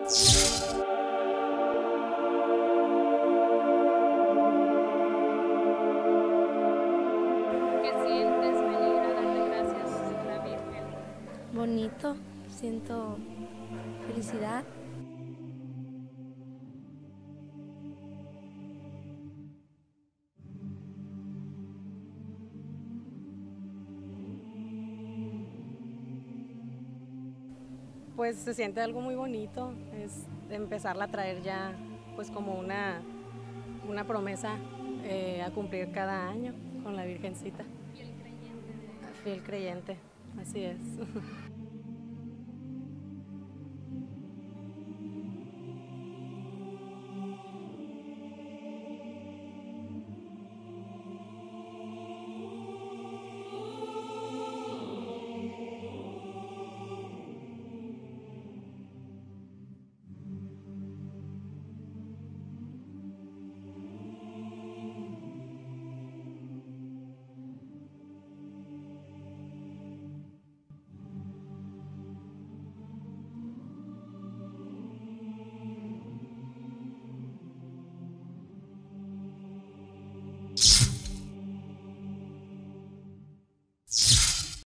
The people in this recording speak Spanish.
¿Qué sientes venir a darle gracias a la Virgen? Bonito, siento felicidad. Pues se siente algo muy bonito, es empezarla a traer ya pues como una promesa a cumplir cada año con la Virgencita. Fiel creyente de... Fiel creyente, así es.